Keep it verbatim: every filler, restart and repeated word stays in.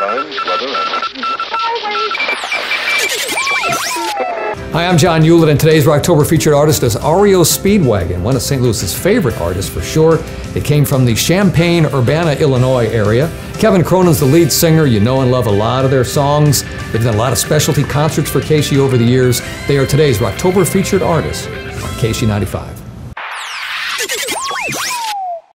times, weather, and... Hi, I'm John Hewlett, and today's Rocktober featured artist is R E O Speedwagon, one of Saint Louis's favorite artists for sure. They came from the Champaign-Urbana, Illinois area. Kevin Cronin's the lead singer. You know and love a lot of their songs. They've done a lot of specialty concerts for K S H E over the years. They are today's Rocktober featured artists on K S H E ninety-five.